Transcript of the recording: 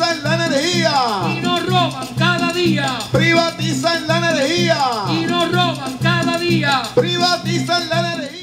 privatizan la energía y nos roban cada día, privatizan la energía y nos roban cada día. privatizan la energía.